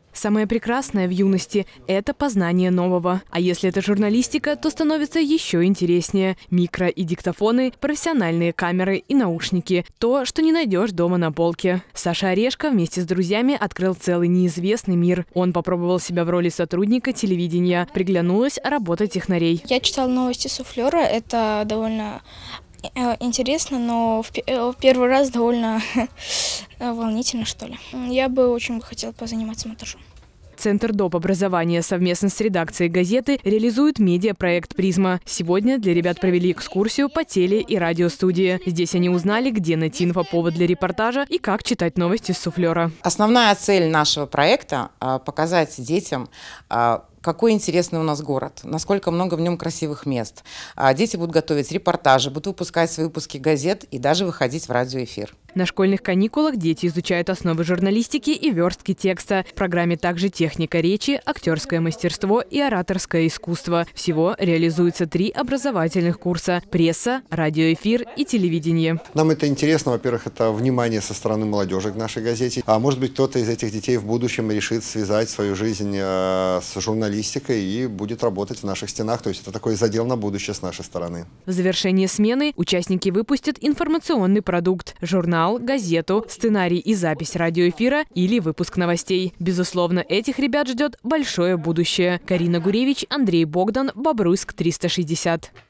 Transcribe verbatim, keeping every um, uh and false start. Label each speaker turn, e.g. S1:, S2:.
S1: Самое прекрасное в юности – это познание нового. А если это журналистика, то становится еще интереснее. Микро и диктофоны, профессиональные камеры и наушники – то, что не найдешь дома на полке. Саша Орешко вместе с друзьями открыл целый неизвестный мир. Он попробовал себя в роли сотрудника телевидения. Приглянулась работа технарей.
S2: Я читала новости суфлера. Это довольно интересно, но в первый раз довольно волнительно, что ли. Я бы очень хотела позаниматься монтажом.
S1: Центр доп. Образования совместно с редакцией газеты реализует медиапроект «Призма». Сегодня для ребят провели экскурсию по теле- и радиостудии. Здесь они узнали, где найти инфоповод для репортажа и как читать новости с суфлера.
S3: Основная цель нашего проекта – показать детям, какой интересный у нас город, насколько много в нем красивых мест. Дети будут готовить репортажи, будут выпускать свои выпуски газет и даже выходить в радиоэфир.
S1: На школьных каникулах дети изучают основы журналистики и верстки текста. В программе также техника речи, актерское мастерство и ораторское искусство. Всего реализуется три образовательных курса – пресса, радиоэфир и телевидение.
S4: Нам это интересно. Во-первых, это внимание со стороны молодежи к нашей газете. А может быть, кто-то из этих детей в будущем решит связать свою жизнь с журналистикой и будет работать в наших стенах. То есть это такой задел на будущее с нашей стороны.
S1: В завершении смены участники выпустят информационный продукт – журнал, газету, сценарий и запись радиоэфира или выпуск новостей. Безусловно, этих ребят ждет большое будущее. Карина Гуревич, Андрей Богдан, Бобруйск триста шестьдесят.